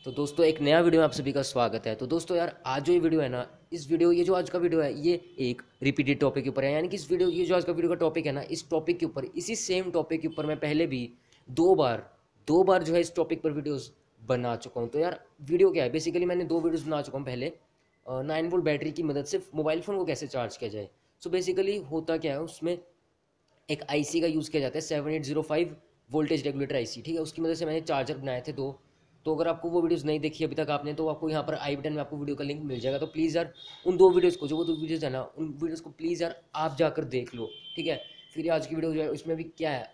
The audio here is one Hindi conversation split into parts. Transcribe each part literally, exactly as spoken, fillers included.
तो दोस्तों एक नया वीडियो में आप सभी का स्वागत है। तो दोस्तों यार आज जो ये वीडियो है ना, इस वीडियो ये जो आज का वीडियो है ये एक रिपीटेड टॉपिक के ऊपर है। यानी कि इस वीडियो ये जो आज का वीडियो का टॉपिक है ना, इस टॉपिक के ऊपर इसी सेम टॉपिक के ऊपर मैं पहले भी दो बार दो बार जो है इस टॉपिक पर वीडियोज़ बना चुका हूँ। तो यार वीडियो क्या है, बेसिकली मैंने दो वीडियोज़ बना चुका हूँ पहले। नाइन वोल्ट बैटरी की मदद से मोबाइल फ़ोन को कैसे चार्ज किया जाए। सो बेसिकली होता क्या है, उसमें एक आईसी का यूज़ किया जाता है seven eight zero five voltage regulator IC, ठीक है। उसकी मदद से मैंने चार्जर बनाए थे दो। तो अगर आपको वो वीडियोस नहीं देखी अभी तक आपने, तो आपको यहाँ पर आई बटन में आपको वीडियो का लिंक मिल जाएगा। तो प्लीज़ यार उन दो वीडियोस को, जो वो दो वीडियोस है ना, उन वीडियोस को प्लीज़ यार आप जाकर देख लो, ठीक है। फिर आज की वीडियो जो है उसमें भी क्या है,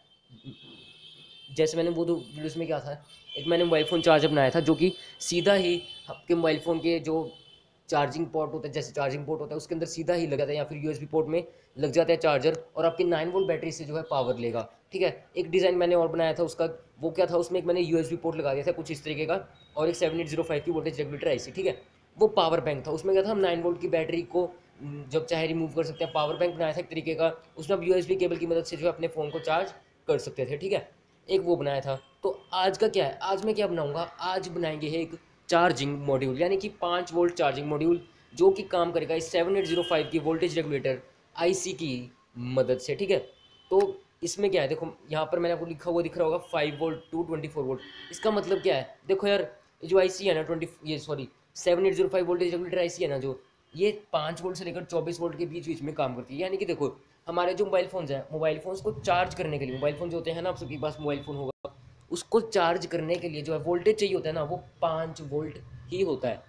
जैसे मैंने वो दो वीडियोस में क्या था, एक मैंने मोबाइल फ़ोन चार्जर बनाया था जो कि सीधा ही आपके मोबाइल फ़ोन के जो चार्जिंग पोर्ट होता है, जैसे चार्जिंग पोर्ट होता है उसके अंदर सीधा ही लग जाता है, या फिर यूएसबी पोर्ट में लग जाता है चार्जर, और आपकी नाइन वोल्ट बैटरी से जो है पावर लेगा, ठीक है। एक डिज़ाइन मैंने और बनाया था उसका, वो क्या था, उसमें एक मैंने यूएसबी पोर्ट लगा दिया था कुछ इस तरीके का, और एक सेवन एट जीरो फाइव की वोल्टेज रेगुलेटर आई सी, ठीक है। वो पावर बैंक था। उसमें क्या था, हम नाइन वोल्ट की बैटरी को जब चाहे रिमूव कर सकते हैं। पावर बैंक बनाया था एक तरीके का, उसमें आप यूएसबी केबल की मदद से जो है अपने फ़ोन को चार्ज कर सकते थे, ठीक है। एक वो बनाया था। तो आज का क्या है, आज मैं क्या बनाऊंगा, आज बनाएंगे है एक चार्जिंग मॉड्यूल, यानी कि पाँच वोल्ट चार्जिंग मॉड्यूल, जो कि काम करेगा इस सेवन एट जीरो फाइव की वोल्टेज रेगुलेटर आईसी की मदद से, ठीक है। तो इसमें क्या है, देखो यहाँ पर मैंने आपको लिखा हुआ दिख रहा होगा five volt to twenty four volt. इसका मतलब क्या है, देखो यार ये जो आईसी है ना ट्वेंटी ये sorry seven eight zero five voltage regulator IC है ना, जो ये पाँच वोल्ट से लेकर चौबीस वोल्ट के बीच बीच में काम करती है। यानी कि देखो हमारे जो मोबाइल फ़ोन्स हैं, मोबाइल फ़ोन्स को चार्ज करने के लिए, मोबाइल फ़ोन जो होते हैं ना, आप सबके पास मोबाइल फ़ोन होगा, उसको चार्ज करने के लिए जो है वोल्टेज चाहिए होता है ना, वो पाँच वोल्ट ही होता है।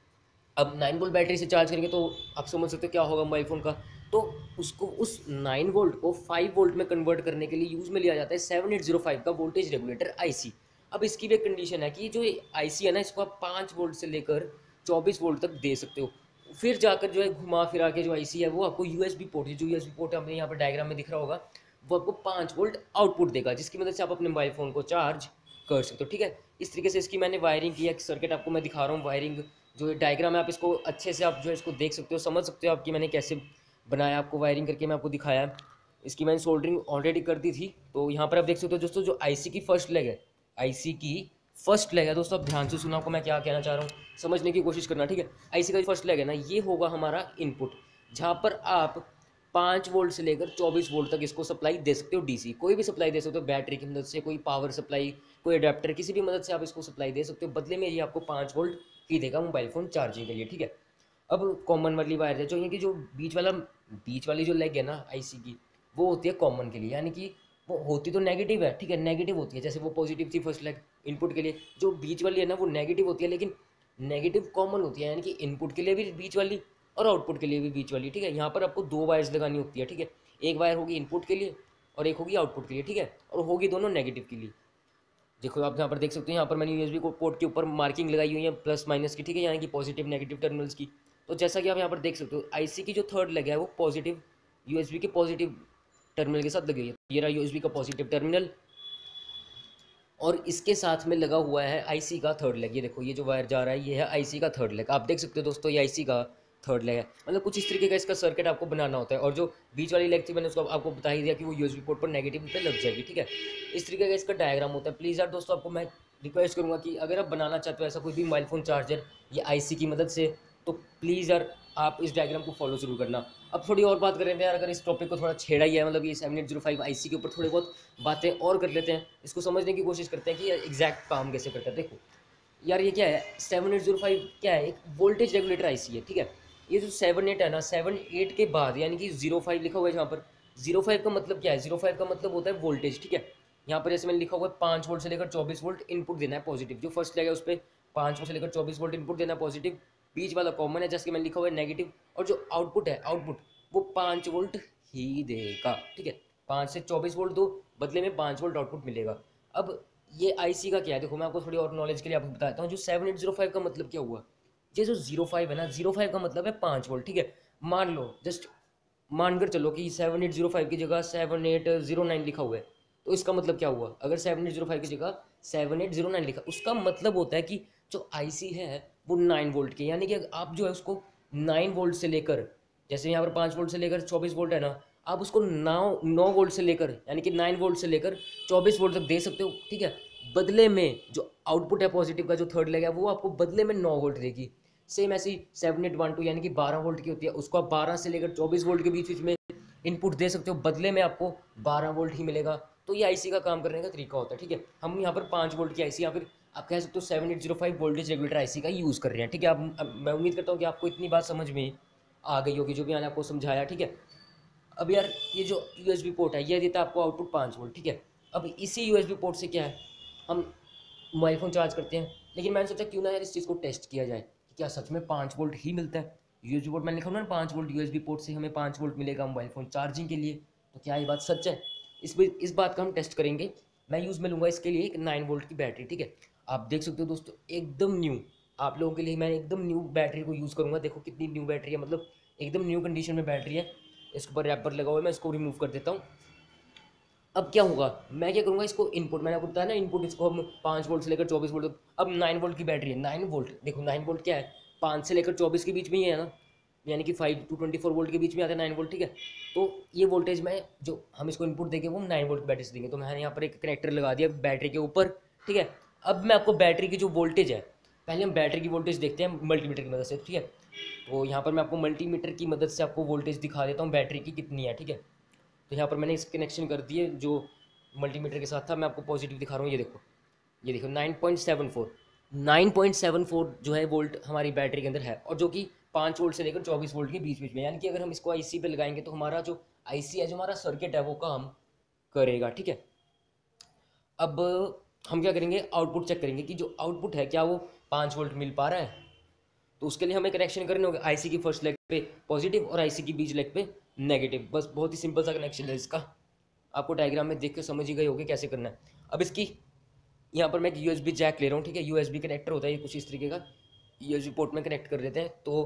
अब नाइन वोल्ट बैटरी से चार्ज करेंगे तो आप समझ सकते हो क्या होगा मोबाइल फ़ोन का। तो उसको उस नाइन वोल्ट को फाइव वोल्ट में कन्वर्ट करने के लिए यूज़ में लिया जाता है सेवन एट जीरो फाइव का वोल्टेज रेगुलेटर आईसी। अब इसकी भी एक कंडीशन है कि जो आईसी है ना, इसको आप पाँच वोल्ट से लेकर चौबीस वोल्ट तक दे सकते हो। फिर जाकर जो है घुमा फिरा के जो आईसी है वो आपको यूएसबी पोर्ट, जो यूएसबी पोर्ट हमें यहाँ पर डायग्राम में दिख रहा होगा, वो आपको पाँच वोल्ट आउटपुट देगा, जिसकी मदद से आप अपने मोबाइल फ़ोन को चार्ज कर सकते हो, ठीक है। इस तरीके से इसकी मैंने वायरिंग की है, सर्किट आपको मैं दिखा रहा हूँ। वायरिंग जो डायग्राम है, आप इसको अच्छे से आप जो है इसको देख सकते हो, समझ सकते हो आपकी मैंने कैसे बनाया, आपको वायरिंग करके मैं आपको दिखाया है। इसकी मैंने सोल्डरिंग ऑलरेडी कर दी थी। तो यहाँ पर आप देख सकते हो दोस्तों, जो आईसी की फर्स्ट लेग है, आईसी की फर्स्ट लेग है दोस्तों, आप ध्यान से सुना, आपको मैं क्या कहना चाह रहा हूँ समझने की कोशिश करना, ठीक है। आईसी का फर्स्ट लेग है ना, ये होगा हमारा इनपुट, जहाँ पर आप पाँच वोल्ट से लेकर चौबीस वोल्ट तक इसको सप्लाई दे सकते हो। डीसी कोई भी सप्लाई दे सकते हो, बैटरी की मदद से, कोई पावर सप्लाई, कोई अडेप्टर, किसी भी मदद से आप इसको सप्लाई दे सकते हो। बदले में ये आपको पाँच वोल्ट ही देगा मोबाइल फ़ोन चार्जिंग के लिए, ठीक है। अब कॉमन वाली वायर है, जो ये कि जो बीच वाला बीच वाली जो लेग है ना आईसी की, वो होती है कॉमन के लिए, यानी कि वो होती तो नेगेटिव है, ठीक है, नेगेटिव होती है। जैसे वो पॉजिटिव थी फर्स्ट लेग इनपुट के लिए, जो बीच वाली है ना वो नेगेटिव होती है, लेकिन नेगेटिव कॉमन होती है, यानी कि इनपुट के लिए भी बीच वाली और आउटपुट के लिए भी बीच वाली, ठीक है। यहाँ पर आपको दो वायर्स लगानी होती है, ठीक है। एक वायर होगी इनपुट के लिए और एक होगी आउटपुट के लिए, ठीक है, और होगी दोनों नेगेटिव के लिए। देखो आप यहाँ पर देख सकते हो, यहाँ पर मैंने यूएसबी को पोर्ट के ऊपर मार्किंग लगाई हुई है प्लस माइनस की, ठीक है, यानी कि पॉजिटिव नेगेटिव टर्मिनल्स की। तो जैसा कि आप यहाँ पर देख सकते हो, आईसी की जो थर्ड लेग है वो पॉजिटिव यूएसबी के पॉजिटिव टर्मिनल के साथ लगी हुई है। ये रहा यूएसबी का पॉजिटिव टर्मिनल, और इसके साथ में लगा हुआ है आईसी का थर्ड लेग। ये देखो ये जो वायर जा रहा है ये है आईसी का थर्ड लेग, आप देख सकते हो दोस्तों, ये आईसी का थर्ड लेग है। मतलब कुछ इस तरीके का इसका सर्किट आपको बनाना होता है। और जो बीच वाली लेग थी मैंने उसको आपको बता ही दिया कि वो यूएसबी पोर्ट पर नेगेटिव पे लग जाएगी, ठीक है। इस तरीके का इसका डायग्राम होता है। प्लीज़ यार दोस्तों, आपको मैं रिक्वेस्ट करूँगा कि अगर आप बनाना चाहते हो ऐसा कोई भी मोबाइल फ़ोन चार्जर ये आईसी की मदद से, तो प्लीज़ यार आप इस डायग्राम को फॉलो जरूर करना। अब थोड़ी और बात करें यार, अगर इस टॉपिक को थोड़ा छेड़ा ही है, मतलब ये seven eight zero five IC के ऊपर थोड़ी बहुत बातें और कर लेते हैं, इसको समझने की कोशिश करते हैं कि एग्जैक्ट काम कैसे करता है। देखो यार ये क्या है, सेवन एट जीरो फाइव क्या है, एक वोल्टेज रेगुलेटर आईसी है, ठीक है। ये जो सेवन एट है ना, सेवन एट के बाद यानी कि जीरो फाइव लिखा हुआ है जहाँ पर, जीरो फाइव का मतलब क्या है, जीरो फाइव का मतलब होता है वोल्टेज, ठीक है। यहाँ पर जैसे मैंने लिखा हुआ है पाँच वोल्ट से लेकर चौबीस वोल्ट इनपुट देना है पॉजिटिव, जो फर्स्ट लगेगा उस पर पाँच वोल्ट से लेकर चौबीस वोल्ट इनपुट देना है पॉजिटिव, बीच वाला कॉमन है जैसे मैंने लिखा हुआ है नेगेटिव, और जो आउटपुट है आउटपुट वो पाँच वोल्ट ही देगा, ठीक है। पाँच से चौबीस वोल्ट दो, बदले में पाँच वोल्ट आउटपुट मिलेगा। अब ये आईसी का क्या है, देखो मैं आपको थोड़ी और नॉलेज के लिए आपको बताता हूँ। जो सेवन एट जीरो फाइव का मतलब क्या हुआ, ये जो जीरो फाइव है ना, जीरो फाइव का मतलब है पाँच वोल्ट, ठीक है। मान लो जस्ट मानकर चलो कि सेवन एट जीरो फाइव की जगह सेवन एट जीरो नाइन लिखा हुआ है, तो इसका मतलब क्या हुआ, अगर सेवन एट जीरो फाइव की जगह सेवन एट जीरो नाइन लिखा, उसका मतलब होता है कि जो आईसी है वो नाइन वोल्ट के, यानी कि आप जो है उसको नाइन वोल्ट से लेकर, जैसे यहाँ पर पाँच वोल्ट से लेकर चौबीस वोल्ट है ना, आप उसको नौ नौ वोल्ट से लेकर यानी कि नाइन वोल्ट से लेकर चौबीस वोल्ट तक दे सकते हो, ठीक है। बदले में जो आउटपुट है पॉजिटिव का, जो थर्ड लेग है, वो आपको बदले में नौ वोल्ट देगी। सेम ऐसी सेवन एट वन टू यानी कि बारह वोल्ट की होती है, उसको आप बारह से लेकर चौबीस वोल्ट के बीच बीच में इनपुट दे सकते हो, बदले में आपको बारह वोल्ट ही मिलेगा। तो ये आईसी का काम करने का तरीका होता है, ठीक है। हम यहाँ पर पाँच वोल्ट की आईसी या फिर आप कह सकते हो seven eight zero five voltage regulator IC का यूज़ कर रहे हैं, ठीक है। आप अब मैं उम्मीद करता हूँ कि आपको इतनी बात समझ में आ गई होगी जो भी मैंने आपको समझाया, ठीक है। अब यार ये जो यूएसबी पोर्ट है ये देता है आपको आउटपुट पाँच वोल्ट, ठीक है। अब इसी यूएसबी पोर्ट से क्या है, हम मोबाइल फ़ोन चार्ज करते हैं, लेकिन मैंने सोचा क्यों ना यार इस चीज़ को टेस्ट किया जाए कि क्या सच में पाँच वोल्ट ही मिलता है। यूएसबी पोर्ट मैंने लिखा ना पाँच वोल्ट, यूएसबी पोर्ट से हमें पाँच वोल्ट मिलेगा मोबाइल फ़ोन चार्जिंग के लिए, तो क्या ये बात सच है? इस इस बात का हम टेस्ट करेंगे। मैं यूज़ में लूँगा इसके लिए एक नाइन वोल्ट की बैटरी, ठीक है। आप देख सकते हो दोस्तों एकदम न्यू, आप लोगों के लिए मैं एकदम न्यू बैटरी को यूज़ करूँगा। देखो कितनी न्यू बैटरी है, मतलब एकदम न्यू कंडीशन में बैटरी है। इसके ऊपर रैपर लगा हुआ है, मैं इसको रिमूव कर देता हूँ। अब क्या होगा, मैं क्या करूँगा, इसको इनपुट मैंने आपको बताया ना, इनपुट इसको हम पाँच वोल्ट से लेकर चौबीस वोल्ट तक। अब नाइन वोल्ट की बैटरी है, नाइन वोल्ट देखो, नाइन वोल्ट क्या है, पाँच से लेकर चौबीस के बीच में ही है ना, यानी कि five to twenty four volt के बीच में आता है नाइन वोल्ट, ठीक है। तो ये वोल्टेज में जो हम इसको इनपुट देंगे वो नाइन वोल्ट की बैटरी से देंगे। तो मैंने यहाँ पर एक कनेक्टर लगा दिया बैटरी के ऊपर, ठीक है। अब मैं आपको बैटरी की जो वोल्टेज है, पहले हम बैटरी की वोल्टेज देखते हैं मल्टीमीटर की मदद से, ठीक है। तो यहाँ पर मैं आपको मल्टीमीटर की मदद से आपको वोल्टेज दिखा देता हूँ बैटरी की कितनी है, ठीक है। तो यहाँ पर मैंने इस कनेक्शन कर दिए जो मल्टीमीटर के साथ था, मैं आपको पॉजिटिव दिखा रहा हूँ, ये देखो, ये देखो nine point seven four, nine point seven four जो है वोल्ट हमारी बैटरी के अंदर है, और जो कि पाँच वोल्ट से लेकर चौबीस वोल्ट के बीच बीच में, यानी कि अगर हम इसको आईसी पे लगाएंगे तो हमारा जो आईसी है, जो हमारा सर्किट है, वो काम करेगा, ठीक है। अब हम क्या करेंगे, आउटपुट चेक करेंगे कि जो आउटपुट है क्या वो पाँच वोल्ट मिल पा रहा है। तो उसके लिए हमें कनेक्शन करने होगा आईसी की फर्स्ट लेग पे पॉजिटिव और आईसी की बीच लेग पे नेगेटिव। बस बहुत ही सिंपल सा कनेक्शन है इसका, आपको डायग्राम में देख के समझ ही गए होगे कैसे करना है। अब इसकी यहाँ पर मैं एक यूएसबी जैक ले रहा हूँ, ठीक है। यूएसबी कनेक्टर होता है ये कुछ इस तरीके का, यूएसबी पोर्ट में कनेक्ट कर देते हैं। तो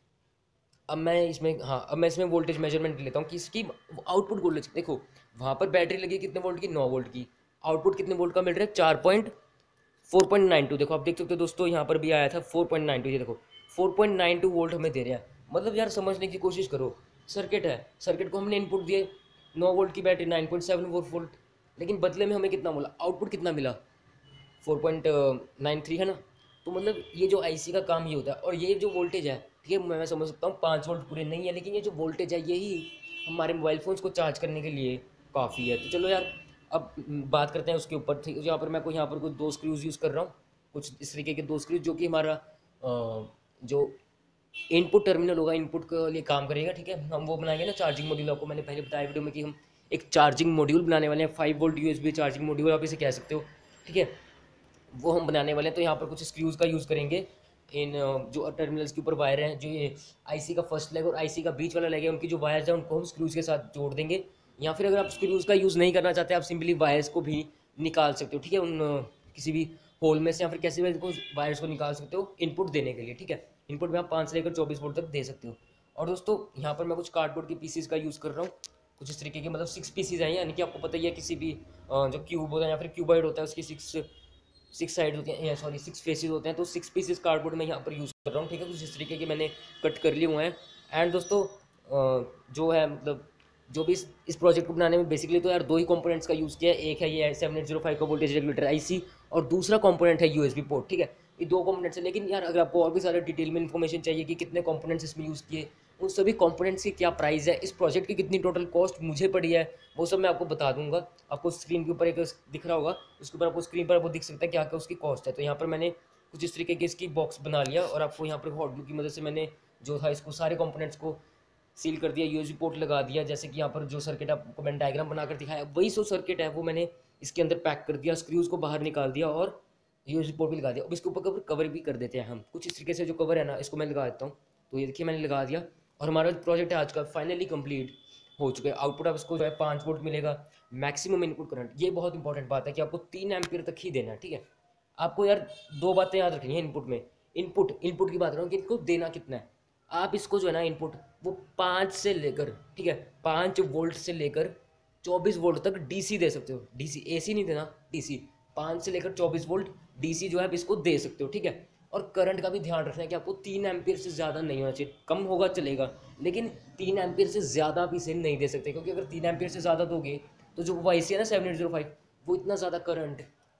अब मैं इसमें हाँ अब मैं इसमें वोल्टेज मेजरमेंट लेता हूँ कि इसकी आउटपुट वोल्टेज देखो, वहाँ पर बैटरी लगी कितने वोल्ट की, नौ वोल्ट की, आउटपुट कितने वोल्ट का मिल रहा है, चार point four point nine two. देखो आप देख सकते हो दोस्तों, यहाँ पर भी आया था फोर पॉइंट नाइन टू, ये देखो four point nine two volt हमें दे रहे हैं। मतलब यार समझने की कोशिश करो, सर्किट है, सर्किट को हमने इनपुट दिए नौ वोल्ट की battery nine point seven four volt, लेकिन बदले में हमें कितना मिला, आउटपुट कितना मिला, फोर पॉइंट नाइन थ्री है ना। तो मतलब ये जो आईसी का काम ये होता है। और ये जो वोल्टेज है, ठीक है, मैं समझ सकता हूँ पाँच वोल्ट पूरे नहीं है, लेकिन ये जो वोल्टेज है यही हमारे मोबाइल फ़ोन्स को चार्ज करने के लिए काफ़ी है। तो चलो यार अब बात करते हैं उसके ऊपर, ठीक है। यहाँ पर मैं कोई यहाँ पर कुछ दो स्क्रूज यूज़ कर रहा हूँ, कुछ इस तरीके के दो स्क्रूज, जो कि हमारा अ, जो इनपुट टर्मिनल होगा, इनपुट के लिए काम करेगा, ठीक है। हम वो बनाएंगे ना चार्जिंग मॉड्यूल, आपको मैंने पहले बताया वीडियो में कि हम एक चार्जिंग मॉड्यूल बनाने वाले हैं, five volt USB charging module आप इसे कह सकते हो, ठीक है। वो हम बनाने वाले हैं। तो यहाँ पर कुछ स्क्रूज़ का यूज़ करेंगे इन अ, जो टर्मिनल्स के ऊपर वायर हैं, जो ये आईसी का फर्स्ट लेग और आईसी का बीच वाला लेग है, उनकी जो वायर्स हैं उनको हम स्क्रूज़ के साथ जोड़ देंगे। या फिर अगर आप स्क्रूज़ का यूज़ नहीं करना चाहते, आप सिंपली वायर्स को भी निकाल सकते हो, ठीक है, उन अ, किसी भी होल में से, या फिर कैसे भी इनको वायर्स को निकाल सकते हो इनपुट देने के लिए, ठीक है। इनपुट में आप पाँच से लेकर चौबीस वोल्ट तक दे सकते हो। और दोस्तों यहाँ पर मैं कुछ कार्डबोर्ड की पीसीज का यूज़ कर रहा हूँ, कुछ इस तरीके के, मतलब सिक्स पीसीज हैं, यानी कि आपको पता ही है किसी भी अ, जो क्यूब होता है या फिर क्यूबॉइड होता है उसकी सिक्स सिक्स साइड होते हैं, या सॉरी सिक्स फेसेस होते हैं। तो सिक्स पीसेस कार्डबोर्ड में यहाँ पर यूज़ कर रहा हूँ, ठीक है। कुछ इस तरीके के मैंने कट कर लिए हुए हैं। एंड दोस्तों अ, जो है मतलब जो भी इस इस प्रोजेक्ट को बनाने में बेसिकली तो यार दो ही कंपोनेंट्स का यूज़ किया है। एक है ये सेवन एट जीरो फाइव का वोल्टेज रेगुलेटर आईसी, और दूसरा कंपोनेंट है यूएसबी पोर्ट, ठीक है। ये दो कंपोनेंट्स है, लेकिन यार अगर आपको और भी सारे डिटेल में इन्फॉर्मेशन चाहिए कि कितने कंपोनेंट्स इसमें यूज़ किए, उन सभी कंपोनेंट्स की क्या प्राइस है, इस प्रोजेक्ट की कितनी टोटल कॉस्ट मुझे पड़ी है, वो सब मैं आपको बता दूंगा। आपको स्क्रीन के ऊपर एक दिख रहा होगा, उसके ऊपर आपको स्क्रीन पर वो दिख सकता है क्या क्या उसकी कॉस्ट है। तो यहाँ पर मैंने कुछ इस तरीके की इसकी बॉक्स बना लिया, और आपको यहाँ पर हॉट ग्लू की मदद से मैंने जो था इसको सारे कंपोनेंट्स को सील कर दिया, यूएसबी पोर्ट लगा दिया। जैसे कि यहाँ पर जो सर्किट आपको मैंने डायग्राम बनाकर दिखाया, वही सो सर्किट है वो मैंने इसके अंदर पैक कर दिया, स्क्रूज को बाहर निकाल दिया और यूएसबी पोर्ट भी लगा दिया। अब इसके ऊपर कवर कवर भी कर देते हैं हम, कुछ इस तरीके से जो कवर है ना, इसको मैं लगा देता हूँ। तो ये देखिए मैंने लगा दिया, और हमारा प्रोजेक्ट है आज का फाइनली कंप्लीट हो चुका है। आउटपुट आप इसको जो है पाँच वोल्ट मिलेगा, मैक्सिमम इनपुट करंट। ये बहुत इंपॉर्टेंट बात है कि आपको तीन एम्पियर तक ही देना है, ठीक है। आपको यार दो बातें याद रखनी है इनपुट में, इनपुट इनपुट की बात कर रहा हूँ कि इनको देना कितना है। आप इसको जो है ना इनपुट वो पाँच से लेकर, ठीक है, पाँच वोल्ट से लेकर चौबीस वोल्ट तक डीसी दे सकते हो। डीसी एसी नहीं देना, डीसी पाँच से लेकर चौबीस वोल्ट डीसी जो है आप इसको दे सकते हो, ठीक है। और करंट का भी ध्यान रखना है कि आपको तीन एम्पियर से ज़्यादा नहीं होना चाहिए, कम होगा चलेगा, लेकिन तीन एम्पियर से ज़्यादा आप इसे नहीं दे सकते, क्योंकि अगर तीन एम्पियर से ज़्यादा दोगे तो जो वाई सी है ना सेवन एट जीरो फाइव, वो इतना ज़्यादा करंट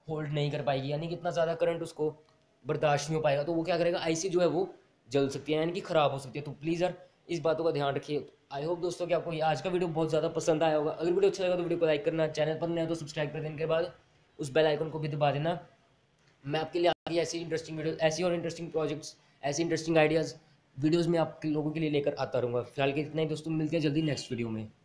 होल्ड नहीं कर पाएगी, यानी कि इतना ज़्यादा करंट उसको बर्दाश्त नहीं हो पाएगा, तो वो क्या करेगा, आईसी जो है वो जल सकती है, यानी कि ख़राब हो सकती है। तो प्लीज़ यार इस बातों का ध्यान रखिए। आई होप दोस्तों कि आपको ये आज का वीडियो बहुत ज़्यादा पसंद आया होगा। अगर वीडियो अच्छा लगा तो वीडियो को लाइक करना, चैनल पर नया तो सब्सक्राइब कर देने के बाद उस बेल आइकन को भी दबा देना। मैं आपके लिए आगे ऐसी इंटरेस्टिंग वीडियो, ऐसी और इंटरेस्टिंग प्रोजेक्ट्स, ऐसी इंटरेस्टिंग आइडियाज़ वीडियोज़ में आप लोगों के लिए लेकर आता रहूँगा। फिलहाल के इतना ही दोस्तों, मिलते हैं जल्दी नेक्स्ट वीडियो में।